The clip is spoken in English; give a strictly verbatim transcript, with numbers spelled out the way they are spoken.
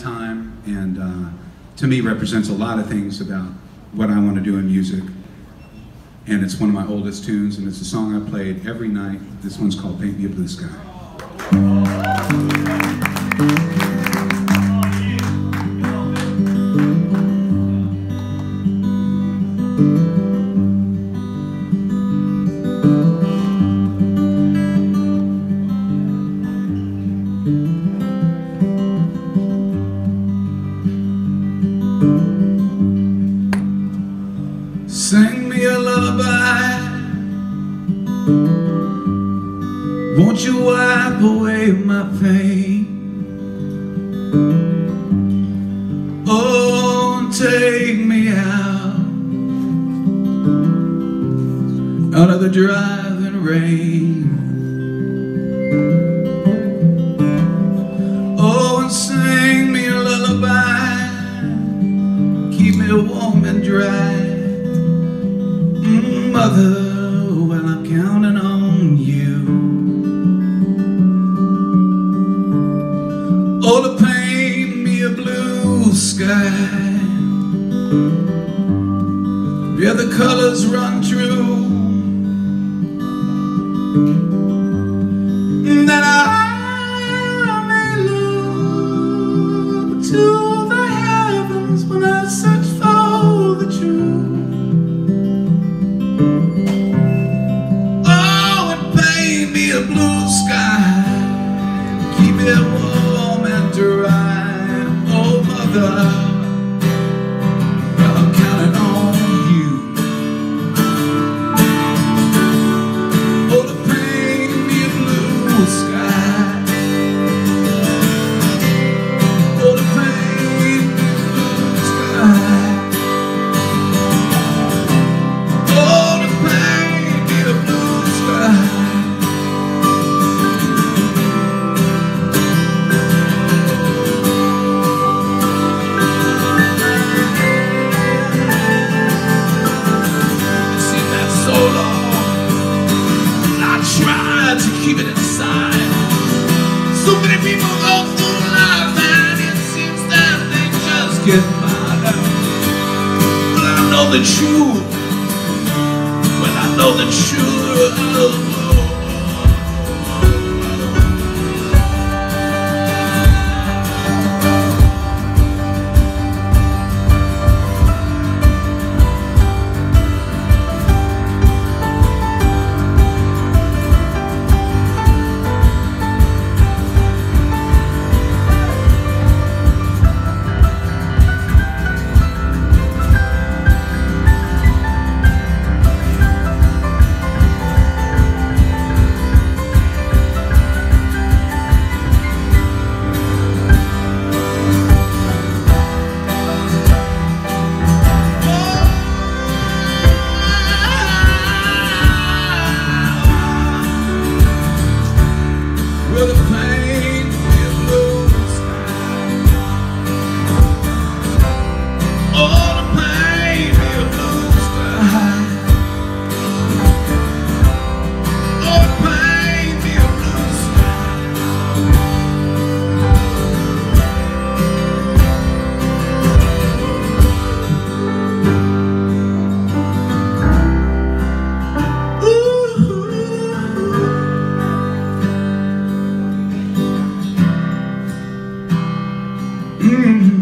time, and uh, to me represents a lot of things about what I want to do in music. And it's one of my oldest tunes, and it's a song I played every night. This one's called Paint Me a Blue Sky. Sing me a lullaby, won't you wipe away my pain? Oh, and take me out, out of the driving rain. Oh, and sing me a lullaby, keep me warm and dry. Mother, well, I'm counting on you. Oh, to paint me a blue sky, yeah, the colors run true, that I may look to the heavens when I search for the truth. A blue sky, keep it warm and dry. Oh, mother, well, I'm counting on you. Oh, to paint me a blue sky. Oh, to paint me a blue sky. Oh, to paint me a blue sky. To keep it inside. So many people go through life and it seems that they just get by. But I know the truth. Well, I know the truth. Mm-hmm.